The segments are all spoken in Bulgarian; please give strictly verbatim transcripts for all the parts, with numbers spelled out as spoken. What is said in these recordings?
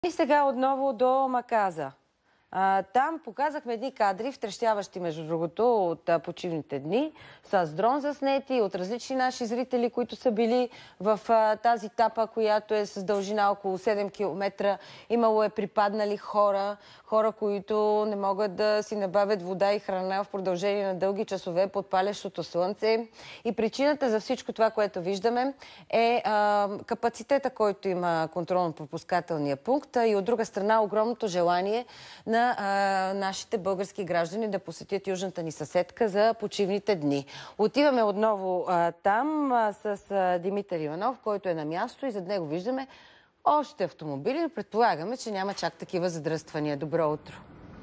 И сега отново до Маказа. А, там показахме едни кадри, втрещяващи между другото от а, почивните дни, с дрон заснети от различни наши зрители, които са били в а, тази тапа, която е с дължина около седем километра. Имало е припаднали хора, хора, които не могат да си набавят вода и храна в продължение на дълги часове под палещото слънце. И причината за всичко това, което виждаме, е а, капацитета, който има контролно-пропускателния пункт, и от друга страна огромното желание на а, нашите български граждани да посетят южната ни съседка за почивните дни. Отиваме отново а, там а, с а, Димитър Иванов, който е на място, и зад него виждаме още автомобили, но предполагаме, че няма чак такива задръствания. Добро утро!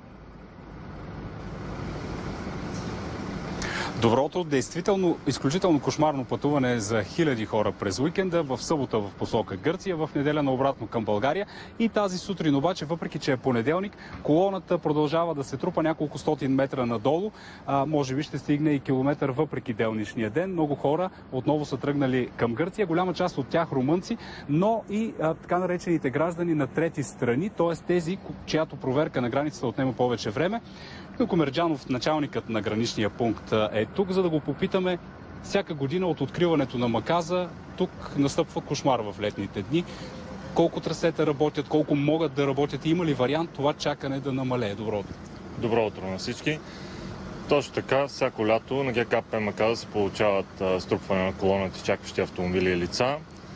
Добро утро. Действително, изключително кошмарно пътуване за хиляди хора през уикенда, в събота в посока Гърция, в неделя наобратно към България. И тази сутрин обаче, въпреки че е понеделник, колоната продължава да се трупа няколко стотин метра надолу. А, може би ще стигне и километър въпреки делничния ден. Много хора отново са тръгнали към Гърция, голяма част от тях румънци, но и а, така наречените граждани на трети страни, т.е. тези, чиято проверка на границата отнема повече време. Илко Мерджанов, началникът на граничния пункт, е тук, за да го попитаме. Всяка година от откриването на Маказа тук настъпва кошмар в летните дни. Колко трасета работят, колко могат да работят и има ли вариант това чакане да намалее? Добро утро. Добро утро на всички. Точно така, всяко лято на ГКП Маказа се получават а, струпване на колоната, чакащи автомобили и лица.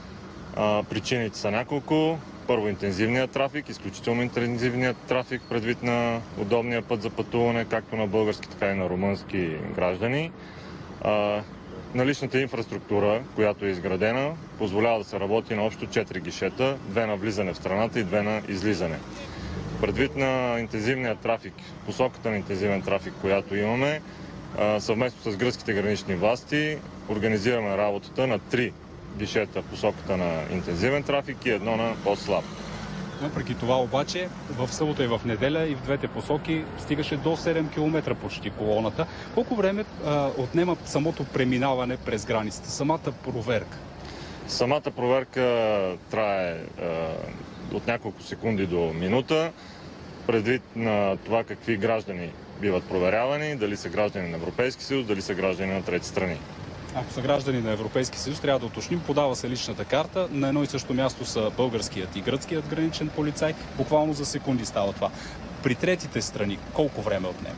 А, причините са няколко. Първо, интензивният трафик, изключително интензивният трафик предвид на удобния път за пътуване, както на български, така и на румънски граждани. А, наличната инфраструктура, която е изградена, позволява да се работи на общо четири гишета, две на влизане в страната и две на излизане. Предвид на интензивният трафик, посоката на интензивен трафик, която имаме, а, съвместно с гръцките гранични власти, организираме работата на три гишета в посоката на интензивен трафик и едно на по-слаб. Въпреки това обаче, в събота и в неделя и в двете посоки стигаше до седем километра почти колоната. Колко време а, отнема самото преминаване през границата, самата проверка? Самата проверка трае а, от няколко секунди до минута, предвид на това какви граждани биват проверявани, дали са граждани на Европейски съюз, дали са граждани на трети страни. Ако са граждани на Европейски съюз, трябва да уточним, подава се личната карта. На едно и също място са българският и гръцкият граничен полицай. Буквално за секунди става това. При третите страни колко време отнема?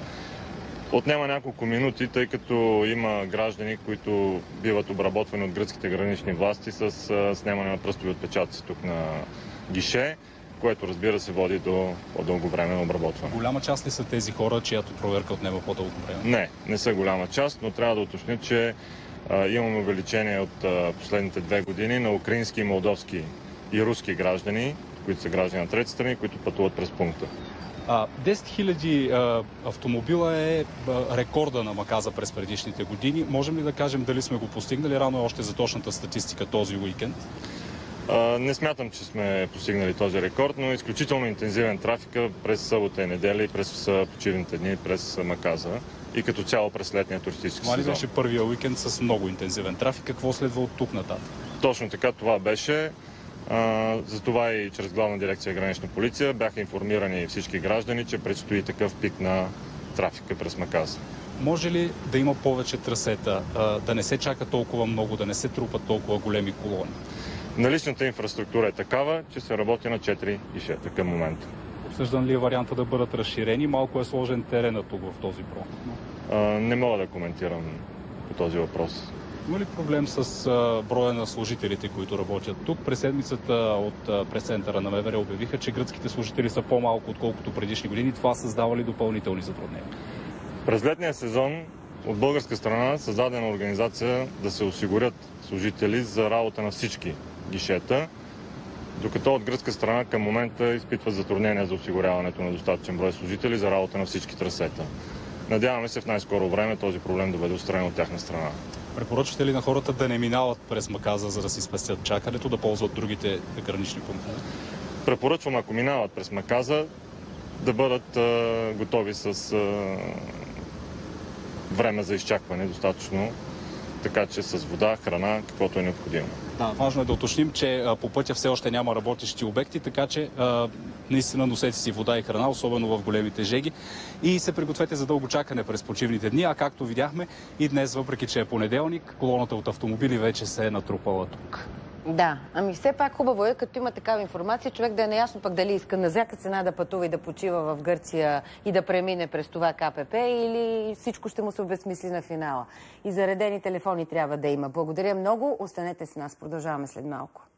Отнема няколко минути, тъй като има граждани, които биват обработвани от гръцките гранични власти с снемане на пръстови отпечатъци тук на гише, което, разбира се, води до по-дълго време на обработване. Голяма част ли са тези хора, чиято проверка отнема по-дълго време? Не, не са голяма част, но трябва да уточня, че а, имаме увеличение от а, последните две години на украински, молдовски и руски граждани, които са граждани на трети страни, които пътуват през пункта. десет хиляди автомобила е а, рекорда на Маказа през предишните години. Можем ли да кажем дали сме го постигнали? Рано е още за точната статистика този уикенд. Uh, не смятам, че сме постигнали този рекорд, но изключително интензивен трафик през събота и неделя и през почивните дни през Маказа и като цяло през летния туристически сезон. Това ли беше първия уикенд с много интензивен трафик? Какво следва от тук нататък? Точно така, това беше. Uh, затова и чрез Главна дирекция Гранична полиция бяха информирани всички граждани, че предстои такъв пик на трафика през Маказа. Може ли да има повече трасета, да не се чака толкова много, да не се трупат толкова големи колони? Наличната инфраструктура е такава, че се работи на четири гишета към момента. Обсъждан ли е варианта да бъдат разширени? Малко е сложен теренът тук в този проход. Не мога да коментирам по този въпрос. Има ли проблем с а, броя на служителите, които работят тук? През седмицата от а, прес-центъра на МВР обявиха, че гръцките служители са по-малко, отколкото предишни години. Това създава ли допълнителни затруднения? През летния сезон от българска страна създадена организация да се осигурят служители за работа на всички гишета, докато от гръцка страна към момента изпитват затруднения за осигуряването на достатъчен брой служители за работа на всички трасета. Надяваме се в най-скоро време този проблем да бъде отстранен от тяхна страна. Препоръчвате ли на хората да не минават през Маказа, за да си спестят чакането, да ползват другите гранични пунктове? Препоръчвам, ако минават през Маказа, да бъдат а, готови с а, време за изчакване достатъчно, така че с вода, храна, каквото е необходимо. Да, важно е да уточним, че а, по пътя все още няма работещи обекти, така че а, наистина носете си вода и храна, особено в големите жеги, и се пригответе за дълго чакане през почивните дни, а както видяхме и днес, въпреки че е понеделник, колоната от автомобили вече се е натрупала тук. Да, ами все пак хубаво е, като има такава информация, човек да е наясно пък дали иска на всяка цена да пътува и да почива в Гърция и да премине през това КПП, или всичко ще му се обезмисли на финала. И заредени телефони трябва да има. Благодаря много. Останете с нас. Продължаваме след малко.